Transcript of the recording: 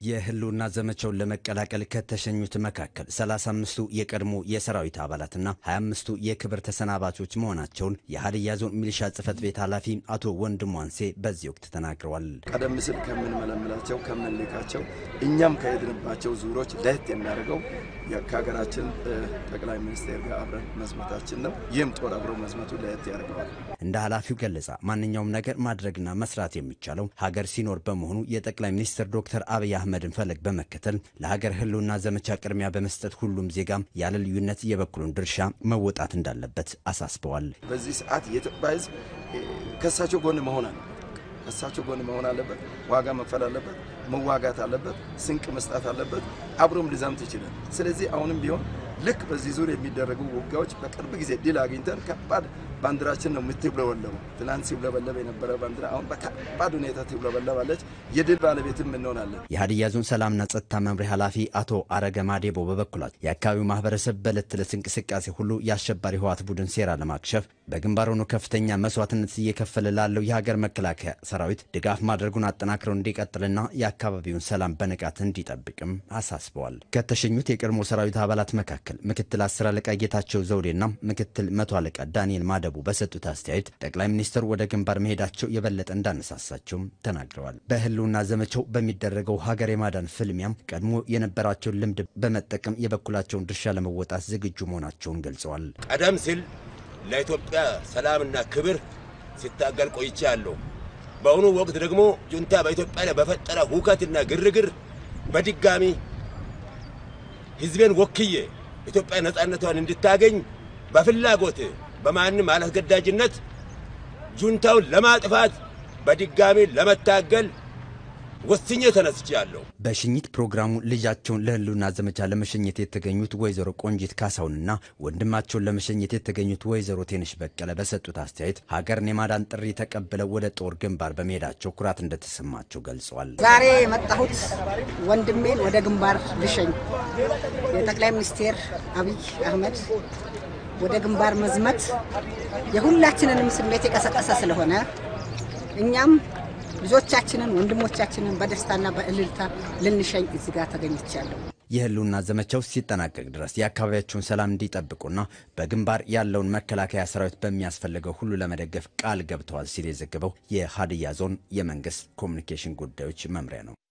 የህልውና ዘመቻውን ለመቀላቀል ከተሸኙት መካከል 35ቱ የቀድሞ የሰራዊት አባላትና 25ቱ የክብር ተሰናባቾች መሆናቸውን የሀዲያ ዞን ሚሊሻ ጽፈት ቤት ኃላፊ አቶ ወንድሙ አንሴ በዚህ ወቅት ተናግረዋል። ቀደም ሲል ከመለመላቸው ከመለካቸው እኛም ከሄድንባቸው ዙሮች ለየት የሚያደርገው የሀገራችን ጠቅላይ ሚኒስትር ጋር አብረን መዝመታችን ነው። ይህም ጦር አብሮ መዝመቱ ለየት ያደርገዋል። እንደ ኃላፊው ገለጻ ማንኛውም ነገር ማድረግና መስራት የሚቻለው ሀገር ሲኖር በመሆኑ የጠቅላይ ሚኒስትር ዶክተር አብይ አህመድን ፈለግ በመከተል ለሀገር ህልውና ዘመቻ ቅድሚያ በመስጠት ሁሉም ዜጋም ያለ ልዩነት የበኩሉን ድርሻ መወጣት እንዳለበት አሳስበዋል። በዚህ ሰዓት የኢትዮጵያ ህዝብ ከሳቸው ጎን መሆን አለበት። ከሳቸው ጎን መሆን አለበት። ዋጋ መክፈል አለበት። መዋጋት አለበት። ስንቅ መስጠት አለበት። አብሮም ሊዘምት ይችላል። ስለዚህ አሁንም ቢሆን ልክ በዚህ ዙር የሚደረጉ ውጊያዎች በቅርብ ጊዜ ድል አግኝተን ከባድ ባንዲራችን ነው የምትውለበለበው። ትናንት ሲውለበለብ የነበረ ባንዲራ አሁን በከባድ ሁኔታ ትውለበለባለች። የድል ባለቤትም እንሆናለን። የሀዲያ ዞን ሰላምና ጸጥታ መምሪያ ኃላፊ አቶ አረገ ማዴቦ በበኩላቸው የአካባቢው ማህበረሰብ በዕለት ተዕለት እንቅስቃሴ ሁሉ የአሸባሪ ህወሓት ቡድን ሴራ ለማክሸፍ በግንባር ሆኖ ከፍተኛ መስዋዕትነት እየከፈለ ላለው የሀገር መከላከያ ሰራዊት ድጋፍ ማድረጉን አጠናክረው እንዲቀጥልና የአካባቢውን ሰላም በንቃት እንዲጠብቅም አሳስበዋል። ከተሸኙት የቀድሞ ሰራዊት አባላት መካከል ምክትል 10 አለቃ ጌታቸው ዘውዴና ምክትል 100 አለቃ ዳንኤል ማደቡ በሰጡት አስተያየት ጠቅላይ ሚኒስትሩ ወደ ግንባር መሄዳቸው የበለጠ እንዳነሳሳቸው ተናግረዋል። በህልውና ዘመቻው በሚደረገው ሀገር የማዳን ፍልሚያም ቀድሞ የነበራቸውን ልምድ በመጠቀም የበኩላቸውን ድርሻ ለመወጣት ዝግጁ መሆናቸውን ገልጸዋል። ቀደም ሲል ለኢትዮጵያ ሰላምና ክብር ሲታገል ቆይቻለሁ። በአሁኑ ወቅት ደግሞ ጁንታ በኢትዮጵያ ላይ በፈጠረ ሁከትና ግርግር በድጋሚ ህዝቤን ወክዬ ኢትዮጵያ ነፃነቷን እንድታገኝ በፍላጎት በማንም አላስገዳጅነት ጁንታውን ለማጥፋት በድጋሚ ለመታገል ወስኜ ተነስቻለሁ። በሽኝት ፕሮግራሙ ልጃቸውን ለህልውና ዘመቻ ለመሸኘት የተገኙት ወይዘሮ ቆንጂት ካሳውንና ወንድማቸውን ለመሸኘት የተገኙት ወይዘሮ ቴንሽ በቀለ በሰጡት አስተያየት ሀገርን የማዳን ጥሪ ተቀብለው ወደ ጦር ግንባር በመሄዳቸው ኩራት እንደተሰማቸው ገልጸዋል። ዛሬ የመጣሁት ወንድሜን ወደ ግንባር ልሸኝ የጠቅላይ ሚኒስትር አብይ አህመድ ወደ ግንባር መዝመት የሁላችንንም ስሜት የቀሰቀሰ ስለሆነ እኛም ልጆቻችንን ወንድሞቻችንን በደስታና በእልልታ ልንሸኝ እዚህ ጋር ተገኝቻለሁ። የህልውና ዘመቻው ሲጠናቀቅ ድረስ የአካባቢያቸውን ሰላም እንዲጠብቁና በግንባር ያለውን መከላከያ ሰራዊት በሚያስፈልገው ሁሉ ለመደገፍ ቃል ገብተዋል ሲል የዘገበው የሀዲያ ዞን የመንግስት ኮሚኒኬሽን ጉዳዮች መምሪያ ነው።